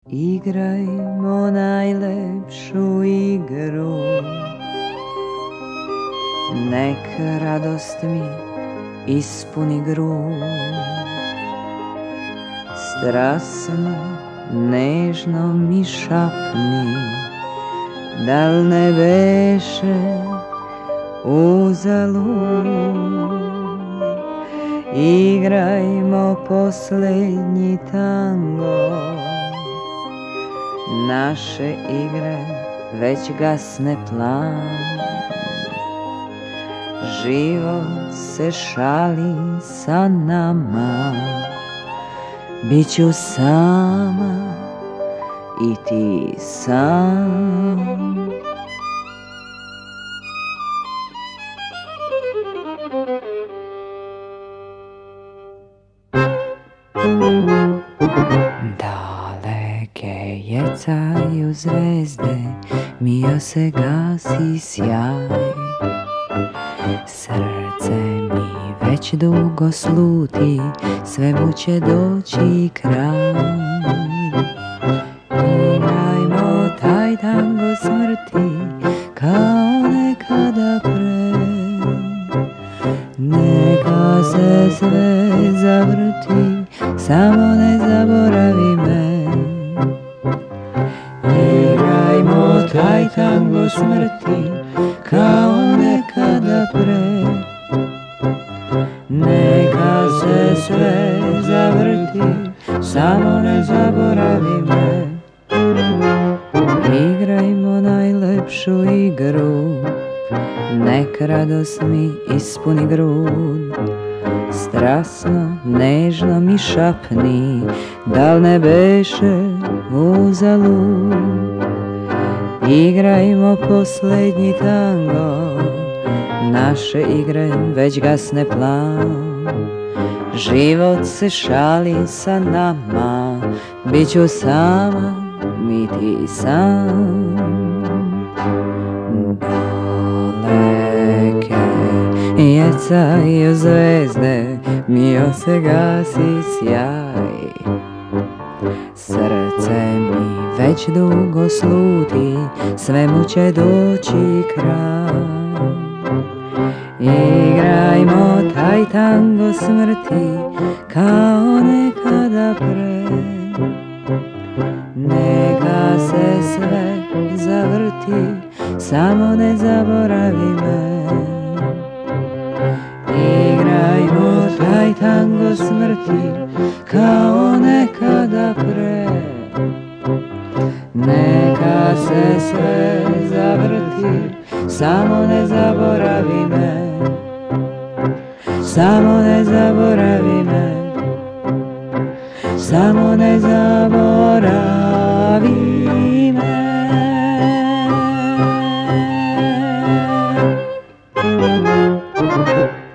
Igrajmo najlepšu igru, nek radost mi ispuni grud. Strasno, nežno mi šapni, dal ne beše uzalud. Igrajmo poslednji tango, naše igre već gasne plan. Život se šali sa nama, biću sama i ti sam. Daleke jecaju zvezde, mio se gasi sjaj. Srce mi već dugo sluti, svemu će doći kraj. Igrajmo taj tango smrti, kao nekada pre. Neka se sve zavrti, samo ne zaboravi me. Igrajmo taj tango smrti, kao nekada pre. Neka se sve zavrti, samo ne zaboravi me. Igrajmo najlepšu igru, nek radost mi ispuni grud. Strasno, nežno mi šapni, dal ne beše uzalud. Igrajmo poslednji tango, naše igre već gasne plan. Život se šali sa nama, biću sama i ti sam. Daleke jecaju zvezde, mio se gasi sjaj. Srce mi već dugo sluti, svemu će doći kraj. Igrajmo taj tango smrti, kao nekada pre. Neka se sve zavrti, samo ne zaboravi me. Igrajmo taj tango smrti, kao nekada pre. Neka se sve zavrti, samo ne zaboravi me. Samo ne zaboravi me. Samo ne zaboravi me.